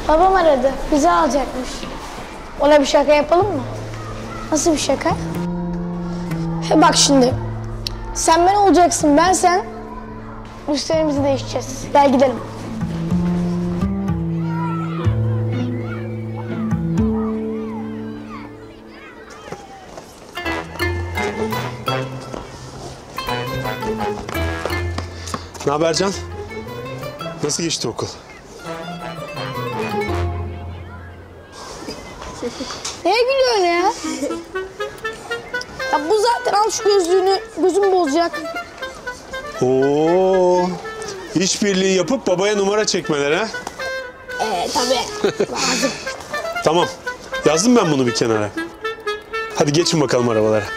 Babam aradı. Bizi alacakmış. Ona bir şaka yapalım mı? Nasıl bir şaka? Bak şimdi. Sen ben olacaksın, ben sen. Üstlerimizi değişeceğiz. Gel gidelim. Ne haber Can? Nasıl geçti okul? Neye gülüyorsun ya? Ya bu zaten al şu gözlüğünü, gözüm bozacak. Oo, işbirliği yapıp babaya numara çekmeler ha? Tabii. Lazım. Tamam, yazdım ben bunu bir kenara. Hadi geçin bakalım arabalara.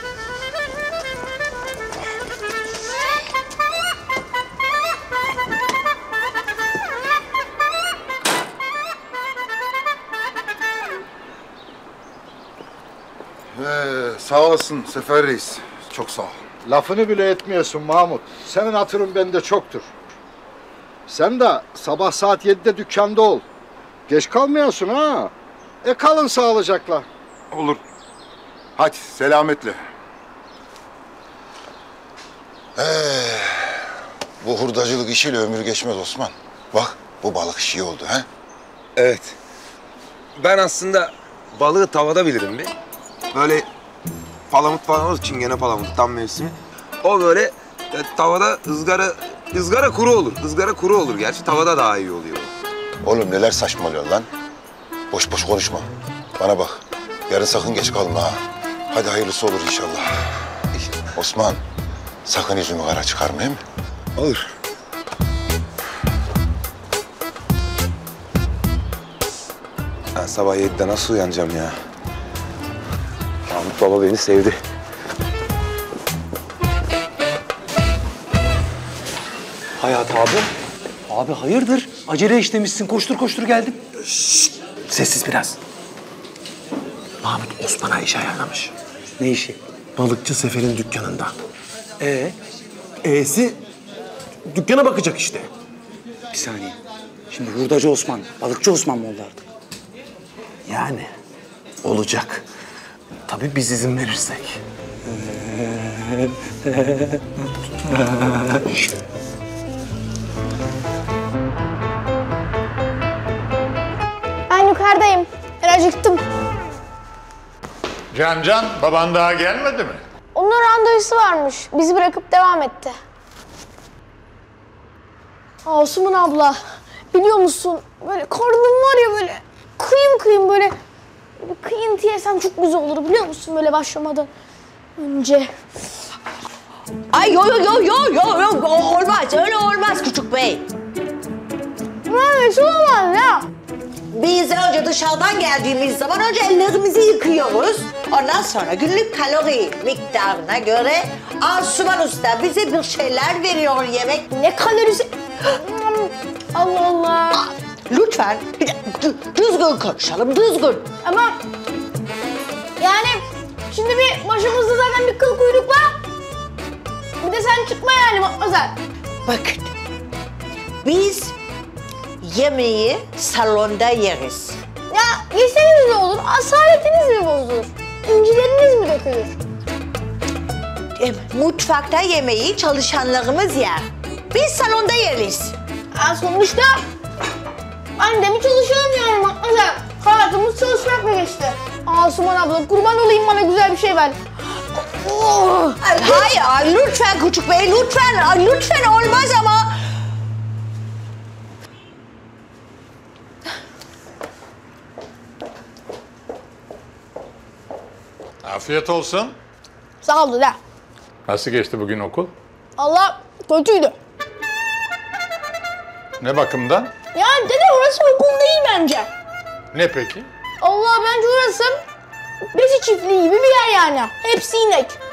Sağ olasın Sefer Reis. Çok sağ ol. Lafını bile etmiyorsun Mahmut. Senin hatırın bende çoktur. Sen de sabah saat 7'de dükkanda ol. Geç kalmıyorsun ha. Kalın sağlıcakla. Olur. Hadi selametle. Bu hurdacılık işiyle ömür geçmez Osman. Bak bu balık işi oldu ha. Evet. Ben aslında balığı tavada bilirim bir. Böyle palamut falan olur, çingene palamutu tam mevsimi. O böyle tavada ızgara kuru olur. Izgara kuru olur gerçi tavada daha iyi oluyor. Oğlum neler saçmalıyor lan. Boş boş konuşma. Bana bak. Yarın sakın geç kalma ha. Hadi hayırlısı olur inşallah. Osman sakın yüzümü kara çıkarma değil mi? Olur. Ben sabah 7'de nasıl uyanacağım ya? Mahmut baba beni sevdi. Hayat abi. Abi hayırdır? Acele işlemişsin. Koştur koştur geldin. Şşt, sessiz biraz. Mahmut Osman'a iş ayarlamış. Ne işi? Balıkçı Sefer'in dükkanında. Ee? E'si dükkana bakacak işte. Bir saniye. Şimdi hurdacı Osman, balıkçı Osman mı oldu artık? Yani olacak. Tabii biz izin verirsek. Ben yukarıdayım. Ben acıktım. Can, baban daha gelmedi mi? Onun randevusu varmış. Bizi bırakıp devam etti. Asuman abla, biliyor musun? Böyle karnım var ya böyle kıyım kıyım böyle bir kıyıntı yesem çok güzel olur biliyor musun? Böyle başlamadan önce. Ay yok olmaz öyle olmaz küçük bey. Nasıl olmaz ya? Biz önce dışarıdan geldiğimiz zaman önce ellerimizi yıkıyoruz. Ondan sonra günlük kalori miktarına göre Asuman Usta bize bir şeyler veriyor yemek. Ne kalorisi? Allah Allah. Lütfen düzgün konuşalım, düzgün. Ama yani şimdi bir başımızda zaten bir kıl kuyruk var. Bir de sen çıkma yani Matmazel. Bakın, biz yemeği salonda yeriz. Ya yeseniz ne olur? Asaletiniz mi bozulur? İncileriniz mi dökülür? Mutfakta yemeği çalışanlarımız yer. Biz salonda yeriz. Sonuçta ben de mi çalışıyorum yani Matmazel? Hayatımız çalışmakla geçti. Asuman abla kurban olayım bana güzel bir şey ver. Oh. Hayır, lütfen küçük bey, lütfen. Lütfen olmaz ama. Afiyet olsun. Sağ ol dede. Nasıl geçti bugün okul? Allah kötüydü. Ne bakımdan? Yani dede orası okul değil bence. Ne peki? Allah bence orası besi çiftliği gibi bir yer yani. Hepsi inek.